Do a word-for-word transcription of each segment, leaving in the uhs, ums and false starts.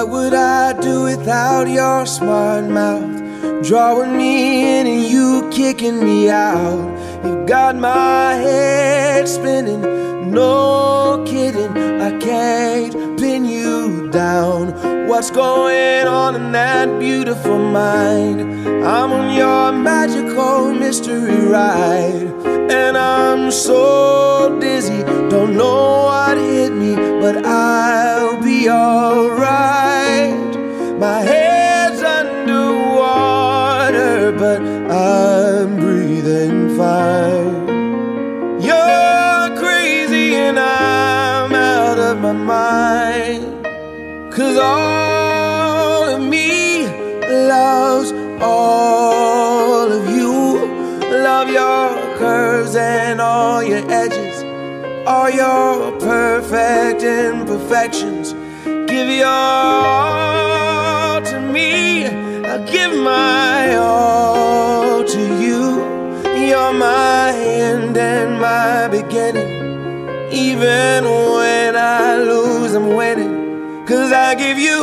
What would I do without your smart mouth, drawing me in and you kicking me out? You got my head spinning, no kidding, I can't pin you down. What's going on in that beautiful mind? I'm on your magical mystery ride, and I'm so dizzy, don't know what hit me, but I'll be alright. My head's underwater, but I'm breathing fine. You're crazy and I'm out of my mind, 'cause all of me loves all of you. Love your curves and all your edges, all your perfect imperfections. Give your all to me, I'll give my all to you. You're my end and my beginning. Even when I lose, I'm winning, 'cause I give you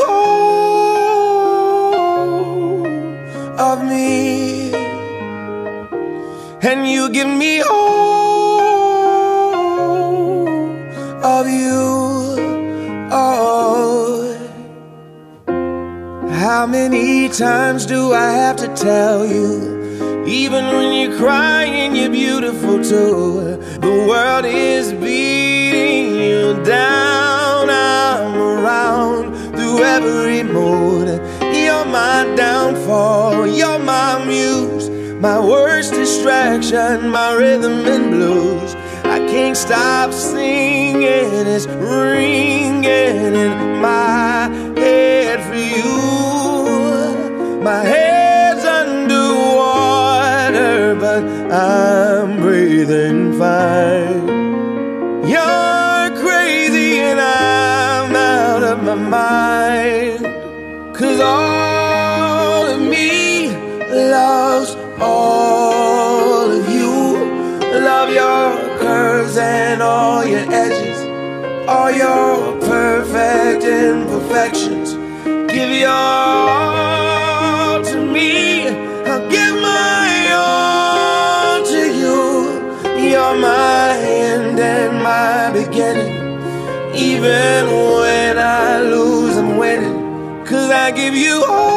all of me, and you give me all of you. Oh, how many times do I have to tell you, even when you're crying, you're beautiful too. The world is beating you down, I'm around through every mood. You're my downfall, you're my muse, my worst distraction, my rhythm and blues. I can't stop singing, it's ringing in my head for you. My head's underwater, but I'm breathing fine. You're crazy and I'm out of my mind, 'cause all of me loves all of you. Love your curves and all your edges, all your perfect imperfections. Give your all to me, I'll give my all to you. You're my end and my beginning. Even when I lose, I'm winning, 'cause I give you all